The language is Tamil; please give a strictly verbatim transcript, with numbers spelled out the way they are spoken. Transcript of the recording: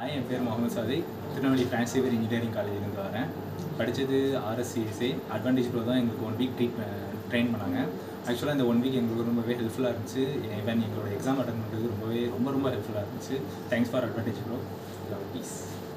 என் பேர் Mohammed Sadiq. Tirunelveli Francis Xavier engineering காலேஜிலேருந்து வரேன். படித்தது ஆர்எஸ்சிஎஸ்ஐ. அட்வான்டேஜ் ப்ரோ தான் எங்களுக்கு ஒன் வீக் ட்ரீட் ட்ரெயின் பண்ணாங்க. ஆக்சுவலாக இந்த ஒன் வீக் எங்களுக்கு ரொம்பவே ஹெல்ப்ஃபுல்லாக இருந்துச்சு. ஈவன் எங்களோட எக்ஸாம் அட்டன் பண்ணுறது ரொம்பவே ரொம்ப ரொம்ப ஹெல்ப்ஃபுல்லாக இருந்துச்சு. Thanks for advantage bro. Love piece.